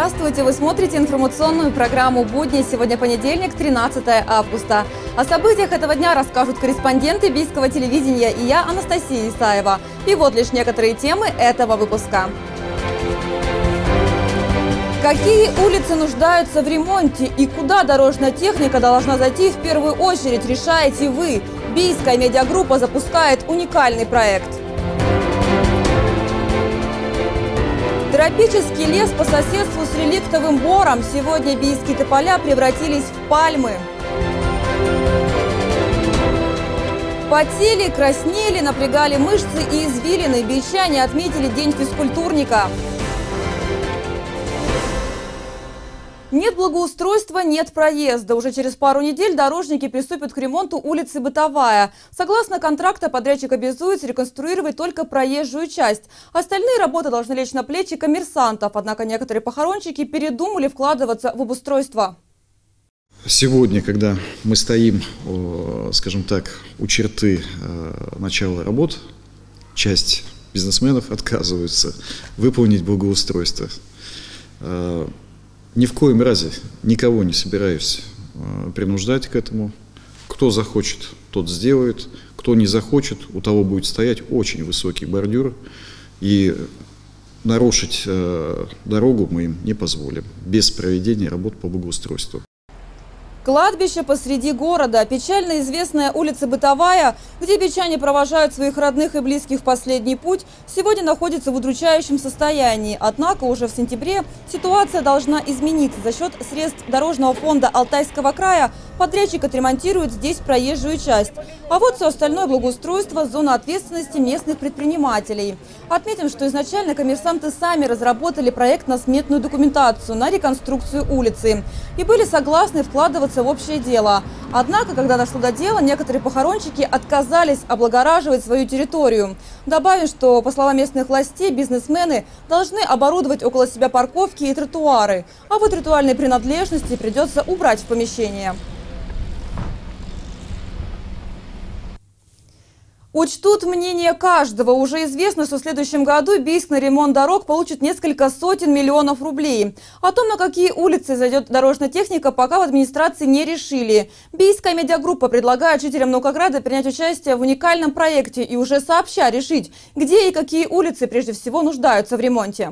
Здравствуйте! Вы смотрите информационную программу «Будни». Сегодня понедельник, 13 августа. О событиях этого дня расскажут корреспонденты Бийского телевидения и я, Анастасия Исаева. И вот лишь некоторые темы этого выпуска. Какие улицы нуждаются в ремонте и куда дорожная техника должна зайти в первую очередь, решаете вы. Бийская медиагруппа запускает уникальный проект. Тропический лес по соседству с реликтовым бором. Сегодня бийские тополя превратились в пальмы. Потели, краснели, напрягали мышцы и извилины. Бийчане отметили День физкультурника. Нет благоустройства, нет проезда. Уже через пару недель дорожники приступят к ремонту улицы Бытовая. Согласно контракту, подрядчик обязуется реконструировать только проезжую часть. Остальные работы должны лечь на плечи коммерсантов. Однако некоторые похоронщики передумали вкладываться в обустройство. Сегодня, когда мы стоим, скажем так, у черты начала работ, часть бизнесменов отказываются выполнить благоустройство. Ни в коем разе никого не собираюсь принуждать к этому. Кто захочет, тот сделает. Кто не захочет, у того будет стоять очень высокий бордюр. И нарушить дорогу мы им не позволим без проведения работ по благоустройству. Кладбище посреди города. Печально известная улица Бытовая, где бичане провожают своих родных и близких в последний путь, сегодня находится в удручающем состоянии. Однако уже в сентябре ситуация должна измениться. За счет средств Дорожного фонда Алтайского края подрядчик отремонтирует здесь проезжую часть. А вот все остальное благоустройство – зона ответственности местных предпринимателей. Отметим, что изначально коммерсанты сами разработали проектно-сметную документацию на реконструкцию улицы и были согласны вкладываться в общее дело. Однако, когда дошло до дела, некоторые похоронщики отказались облагораживать свою территорию. Добавим, что, по словам местных властей, бизнесмены должны оборудовать около себя парковки и тротуары, а вот ритуальные принадлежности придется убрать в помещение. Учтут мнение каждого. Уже известно, что в следующем году Бийск на ремонт дорог получит несколько сотен миллионов рублей. О том, на какие улицы зайдет дорожная техника, пока в администрации не решили. Бийская медиагруппа предлагает жителям Наукограда принять участие в уникальном проекте и уже сообща решить, где и какие улицы прежде всего нуждаются в ремонте.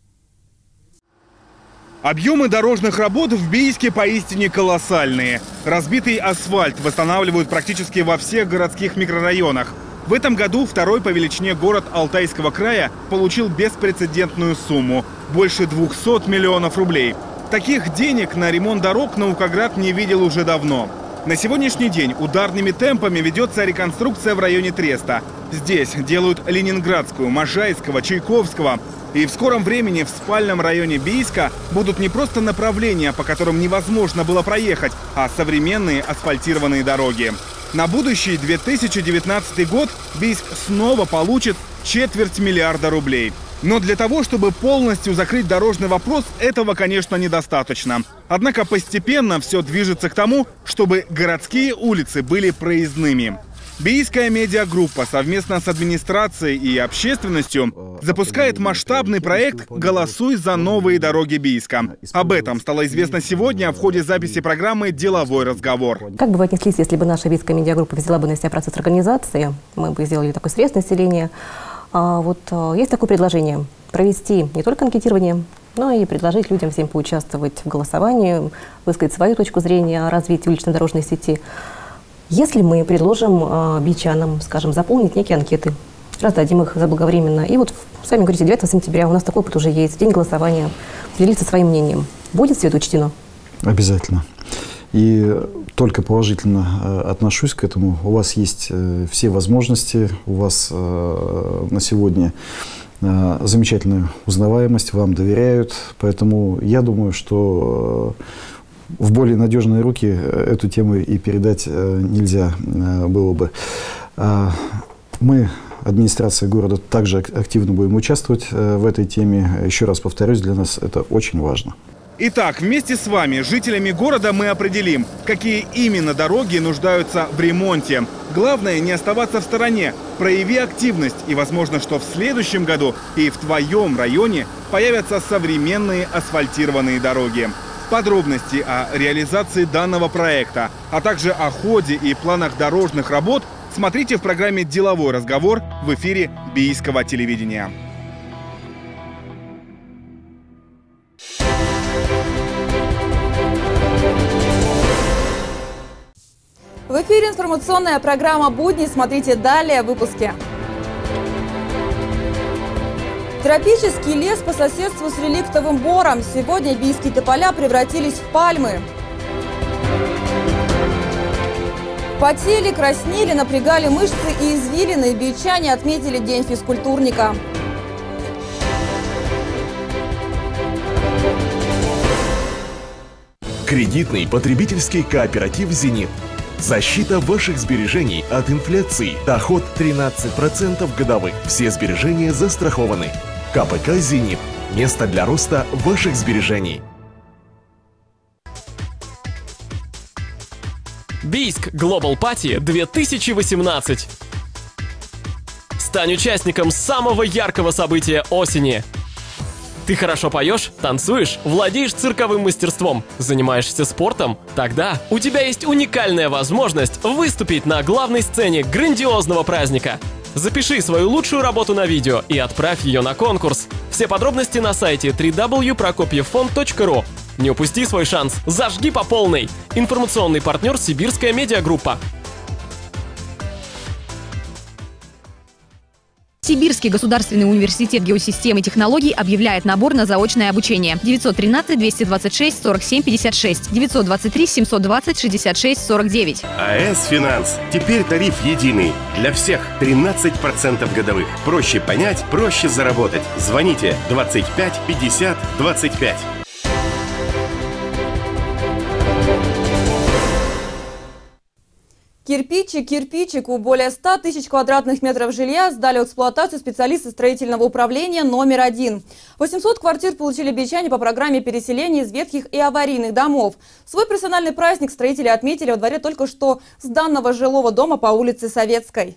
Объемы дорожных работ в Бийске поистине колоссальные. Разбитый асфальт восстанавливают практически во всех городских микрорайонах. В этом году второй по величине город Алтайского края получил беспрецедентную сумму – больше 200 миллионов рублей. Таких денег на ремонт дорог Наукоград не видел уже давно. На сегодняшний день ударными темпами ведется реконструкция в районе Треста. Здесь делают Ленинградскую, Можайского, Чайковского. И в скором времени в спальном районе Бийска будут не просто направления, по которым невозможно было проехать, а современные асфальтированные дороги. На будущий 2019 год Бийск снова получит 250 миллиарда рублей. Но для того, чтобы полностью закрыть дорожный вопрос, этого, конечно, недостаточно. Однако постепенно все движется к тому, чтобы городские улицы были проездными. Бийская медиагруппа совместно с администрацией и общественностью запускает масштабный проект «Голосуй за новые дороги Бийска». Об этом стало известно сегодня в ходе записи программы «Деловой разговор». Как бы вы отнеслись, если бы наша Бийская медиагруппа взяла бы на себя процесс организации, мы бы сделали такой срез населения. Есть такое предложение – провести не только анкетирование, но и предложить людям всем поучаствовать в голосовании, высказать свою точку зрения о развитии улично-дорожной сети. Если мы предложим бичанам, скажем, заполнить некие анкеты, раздадим их заблаговременно, и вот сами говорите, 9 сентября у нас такой опыт уже есть, день голосования, поделиться своим мнением, будет все это учтено? Обязательно. И только положительно отношусь к этому. У вас есть все возможности, у вас на сегодня замечательная узнаваемость, вам доверяют, поэтому я думаю, что в более надежные руки эту тему и передать нельзя было бы. Мы, администрация города, также активно будем участвовать в этой теме. Еще раз повторюсь, для нас это очень важно. Итак, вместе с вами, жителями города, мы определим, какие именно дороги нуждаются в ремонте. Главное не оставаться в стороне. Прояви активность, и возможно, что в следующем году и в твоем районе появятся современные асфальтированные дороги. Подробности о реализации данного проекта, а также о ходе и планах дорожных работ смотрите в программе «Деловой разговор» в эфире Бийского телевидения. В эфире информационная программа «Будни». Смотрите далее в выпуске. Тропический лес по соседству с реликтовым бором. Сегодня бийские тополя превратились в пальмы. Потели, краснели, напрягали мышцы и извилины. Бийчане отметили День физкультурника. Кредитный потребительский кооператив «Зенит». Защита ваших сбережений от инфляции. Доход 13% годовых. Все сбережения застрахованы. КПК «Зенит». Место для роста ваших сбережений. Бийск Global Party 2018. Стань участником самого яркого события осени. Ты хорошо поешь, танцуешь, владеешь цирковым мастерством, занимаешься спортом? Тогда у тебя есть уникальная возможность выступить на главной сцене грандиозного праздника. Запиши свою лучшую работу на видео и отправь ее на конкурс. Все подробности на сайте www.prokopyevfond.ru. Не упусти свой шанс, зажги по полной. Информационный партнер «Сибирская медиагруппа». Сибирский государственный университет геосистем и технологий объявляет набор на заочное обучение. 913-226-47-56, 923-720-66-49. АЭС «Финанс». Теперь тариф единый. Для всех 13% годовых. Проще понять, проще заработать. Звоните 25 50 25. Кирпичик кирпичику. Более 100 тысяч квадратных метров жилья сдали в эксплуатацию специалисты строительного управления номер 1. 800 квартир получили бийчане по программе переселения из ветхих и аварийных домов. Свой персональный праздник строители отметили во дворе только что сданного жилого дома по улице Советской.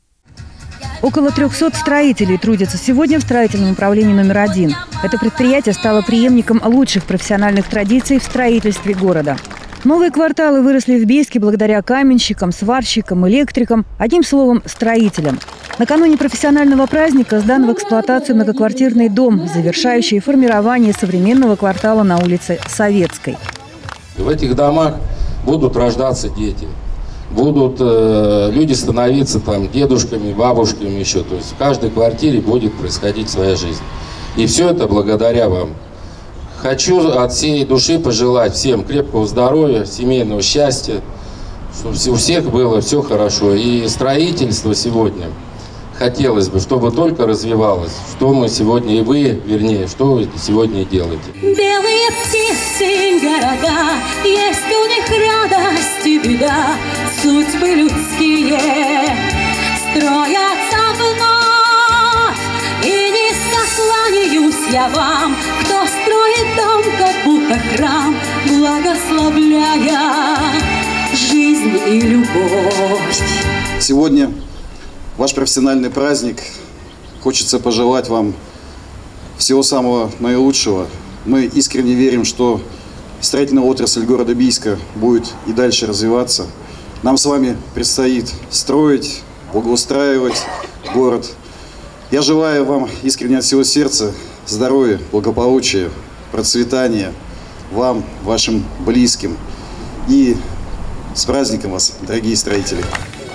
Около 300 строителей трудятся сегодня в строительном управлении номер 1. Это предприятие стало преемником лучших профессиональных традиций в строительстве города. Новые кварталы выросли в Бийске благодаря каменщикам, сварщикам, электрикам, одним словом, строителям. Накануне профессионального праздника сдан в эксплуатацию многоквартирный дом, завершающий формирование современного квартала на улице Советской. В этих домах будут рождаться дети, будут люди становиться там дедушками, бабушками еще. То есть в каждой квартире будет происходить своя жизнь. И все это благодаря вам. Хочу от всей души пожелать всем крепкого здоровья, семейного счастья, чтобы у всех было все хорошо. И строительство сегодня хотелось бы, чтобы только развивалось. Что мы сегодня, и вы, вернее, что вы сегодня делаете. Белые птицы города, есть у них радость и беда, судьбы людские строятся вновь. И низко кланяюсь я вам, кто строит дом, как будто храм, благословляя жизнь и любовь. Сегодня ваш профессиональный праздник. Хочется пожелать вам всего самого наилучшего. Мы искренне верим, что строительная отрасль города Бийска будет и дальше развиваться. Нам с вами предстоит строить, благоустраивать город. Я желаю вам искренне от всего сердца здоровья, благополучия, процветания вам, вашим близким. И с праздником вас, дорогие строители!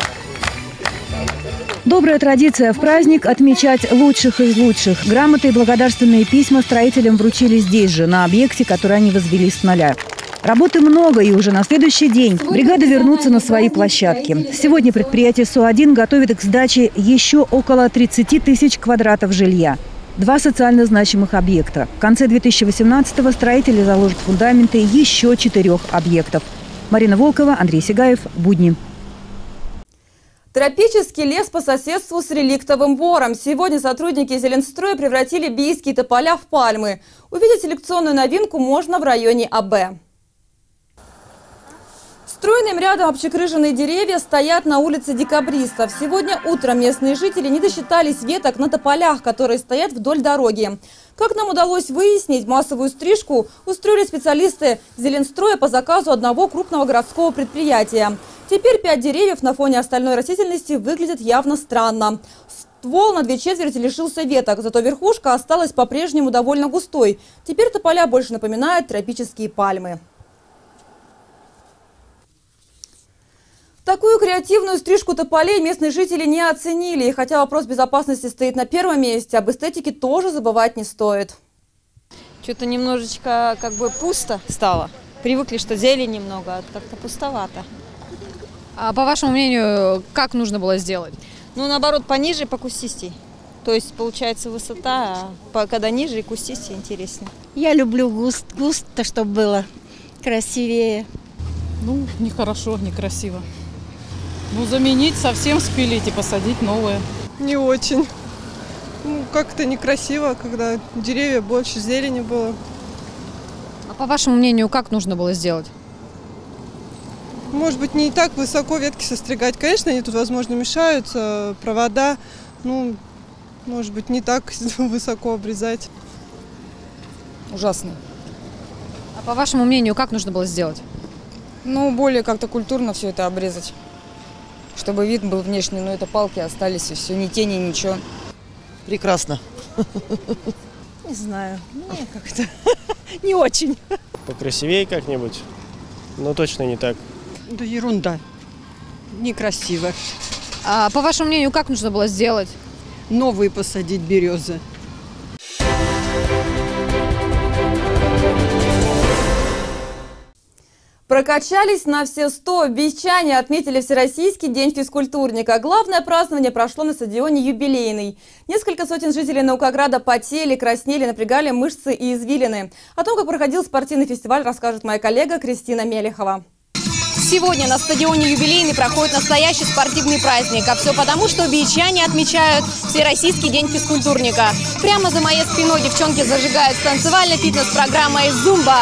Добрая традиция в праздник – отмечать лучших из лучших. Грамоты и благодарственные письма строителям вручили здесь же, на объекте, который они возвели с нуля. Работы много, и уже на следующий день бригады вернутся на свои площадки. Сегодня предприятие СО-1 готовит к сдаче еще около 30 тысяч квадратов жилья. 2 социально значимых объекта. В конце 2018-го строители заложат фундаменты еще 4 объектов. Марина Волкова, Андрей Сигаев. Будни. Тропический лес по соседству с реликтовым бором. Сегодня сотрудники Зеленстроя превратили бийские тополя в пальмы. Увидеть селекционную новинку можно в районе АБ. Стройным рядом общекрыженные деревья стоят на улице Декабристов. Сегодня утром местные жители не досчитались веток на тополях, которые стоят вдоль дороги. Как нам удалось выяснить, массовую стрижку устроили специалисты Зеленстроя по заказу одного крупного городского предприятия. Теперь 5 деревьев на фоне остальной растительности выглядят явно странно. Ствол на 2/4 лишился веток, зато верхушка осталась по-прежнему довольно густой. Теперь тополя больше напоминают тропические пальмы. Такую креативную стрижку тополей местные жители не оценили. И хотя вопрос безопасности стоит на первом месте, об эстетике тоже забывать не стоит. Что-то немножечко как бы пусто стало. Привыкли, что зелени много, а как-то пустовато. А по вашему мнению, как нужно было сделать? Ну, наоборот, пониже, покустистей. То есть, получается, высота, а когда ниже и кустистей интереснее. Я люблю густо, чтобы было красивее. Ну, нехорошо, некрасиво. Ну, заменить, совсем спилить и посадить новое. Не очень. Ну, как-то некрасиво, когда деревья больше, зелени было. А по вашему мнению, как нужно было сделать? Может быть, не так высоко ветки состригать. Конечно, они тут, возможно, мешаются, провода. Ну, может быть, не так высоко обрезать. Ужасно. А по вашему мнению, как нужно было сделать? Ну, более как-то культурно все это обрезать. Чтобы вид был внешний, но это палки остались, и все, ни тени, ничего. Прекрасно. Не знаю, мне как-то не очень. Покрасивее как-нибудь, но точно не так. Да ерунда, некрасиво. А по вашему мнению, как нужно было сделать? Новые посадить березы. Прокачались на все 100. В Бийчане отметили Всероссийский день физкультурника. Главное празднование прошло на стадионе «Юбилейный». Несколько сотен жителей Наукограда потели, краснели, напрягали мышцы и извилины. О том, как проходил спортивный фестиваль, расскажет моя коллега Кристина Мелехова. Сегодня на стадионе «Юбилейный» проходит настоящий спортивный праздник. А все потому, что бийчане отмечают Всероссийский день физкультурника. Прямо за моей спиной девчонки зажигают с танцевальной фитнес-программой «Зумба».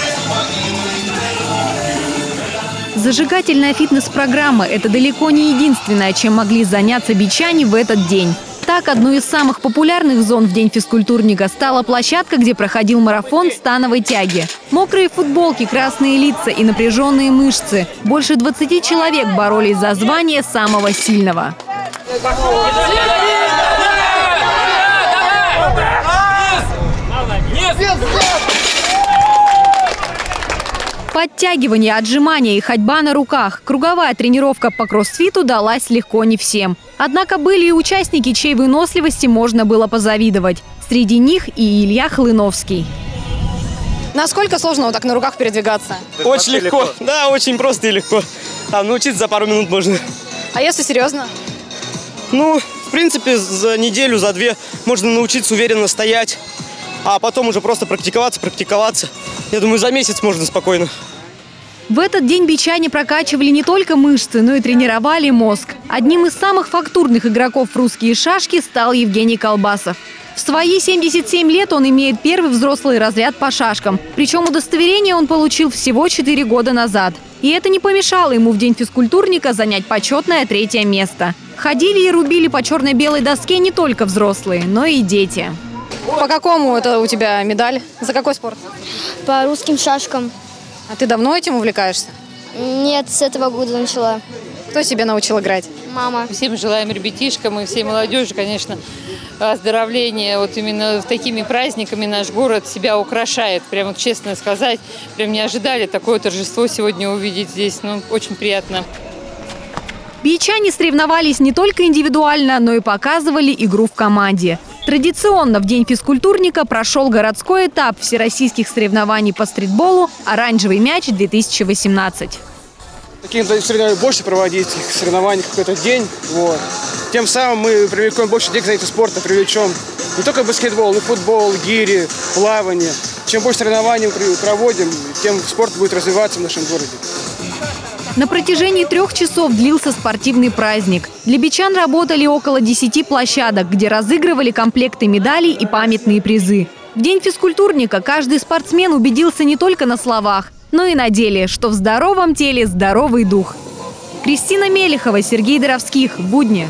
Зажигательная фитнес-программа – это далеко не единственное, чем могли заняться бийчане в этот день. Так, одной из самых популярных зон в день физкультурника стала площадка, где проходил марафон становой тяги. Мокрые футболки, красные лица и напряженные мышцы. Больше 20 человек боролись за звание самого сильного. Подтягивания, отжимания и ходьба на руках. Круговая тренировка по кроссфиту далась легко не всем. Однако были и участники, чьей выносливости можно было позавидовать. Среди них и Илья Хлыновский. Насколько сложно вот так на руках передвигаться? Очень легко. Да, очень просто и легко. Там научиться за пару минут можно. А если серьезно? Ну, в принципе, за неделю, за 2 можно научиться уверенно стоять. А потом уже просто практиковаться. Я думаю, за месяц можно спокойно. В этот день бийчане прокачивали не только мышцы, но и тренировали мозг. Одним из самых фактурных игроков в русские шашки стал Евгений Колбасов. В свои 77 лет он имеет первый взрослый разряд по шашкам. Причем удостоверение он получил всего 4 года назад. И это не помешало ему в день физкультурника занять почетное 3-е место. Ходили и рубили по черно-белой доске не только взрослые, но и дети. По какому это у тебя медаль? За какой спорт? По русским шашкам. А ты давно этим увлекаешься? Нет, с этого года начала. Кто тебя научил играть? Мама. Всем желаем ребятишкам и всей молодежи, конечно, оздоровления. Вот именно такими праздниками наш город себя украшает. Прямо честно сказать, прям не ожидали такое торжество сегодня увидеть здесь. Ну, очень приятно. Бийчане соревновались не только индивидуально, но и показывали игру в команде. Традиционно в день физкультурника прошел городской этап всероссийских соревнований по стритболу «Оранжевый мяч-2018». Каких-то соревнований больше проводить, соревнований какой-то день. Вот. Тем самым мы привлекем больше детей к занятию спорта, привлечем не только баскетбол, но и футбол, гири, плавание. Чем больше соревнований мы проводим, тем спорт будет развиваться в нашем городе. На протяжении 3 часов длился спортивный праздник. Для бичан работали около 10 площадок, где разыгрывали комплекты медалей и памятные призы. В день физкультурника каждый спортсмен убедился не только на словах, но и на деле, что в здоровом теле здоровый дух. Кристина Мелехова, Сергей Доровских. Будни.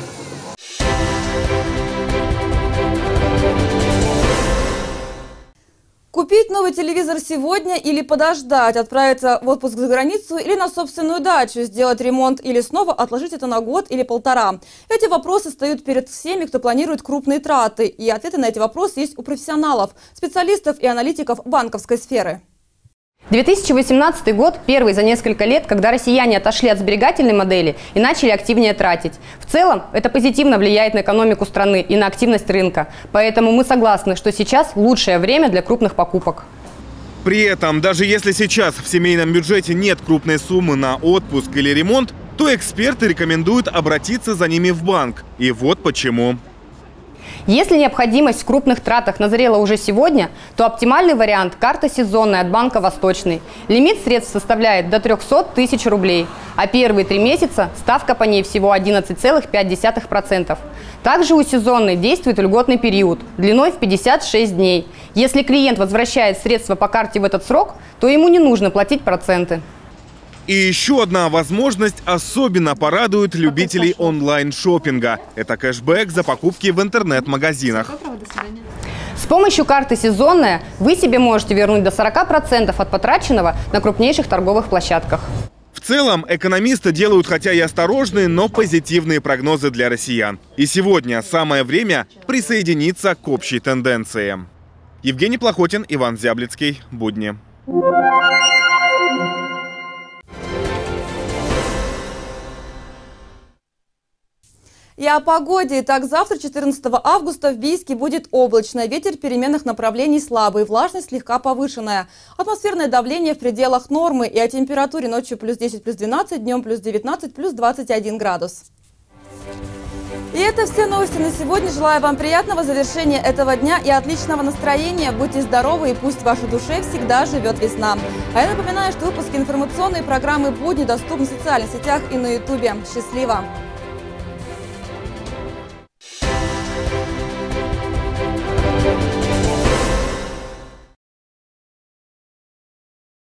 Купить новый телевизор сегодня или подождать, отправиться в отпуск за границу или на собственную дачу, сделать ремонт или снова отложить это на год или полтора. Эти вопросы встают перед всеми, кто планирует крупные траты. И ответы на эти вопросы есть у профессионалов, специалистов и аналитиков банковской сферы. 2018 год – первый за несколько лет, когда россияне отошли от сберегательной модели и начали активнее тратить. В целом, это позитивно влияет на экономику страны и на активность рынка. Поэтому мы согласны, что сейчас лучшее время для крупных покупок. При этом, даже если сейчас в семейном бюджете нет крупной суммы на отпуск или ремонт, то эксперты рекомендуют обратиться за ними в банк. И вот почему. Если необходимость в крупных тратах назрела уже сегодня, то оптимальный вариант – карта сезонная от Банка Восточный. Лимит средств составляет до 300 тысяч рублей, а первые 3 месяца ставка по ней всего 11,5%. Также у сезонной действует льготный период длиной в 56 дней. Если клиент возвращает средства по карте в этот срок, то ему не нужно платить проценты. И еще одна возможность особенно порадует любителей онлайн-шоппинга. Это кэшбэк за покупки в интернет-магазинах. С помощью карты «Сезонная» вы себе можете вернуть до 40% от потраченного на крупнейших торговых площадках. В целом, экономисты делают хотя и осторожные, но позитивные прогнозы для россиян. И сегодня самое время присоединиться к общей тенденции. Евгений Плохотин, Иван Зяблицкий. Будни. И о погоде. Итак, завтра, 14 августа, в Бийске будет облачно. Ветер переменных направлений слабый, влажность слегка повышенная. Атмосферное давление в пределах нормы. И о температуре: ночью плюс 10, плюс 12, днем плюс 19, плюс 21 градус. И это все новости на сегодня. Желаю вам приятного завершения этого дня и отличного настроения. Будьте здоровы, и пусть в вашей душе всегда живет весна. А я напоминаю, что выпуски информационной программы «Будни» доступны в социальных сетях и на Ютубе. Счастливо!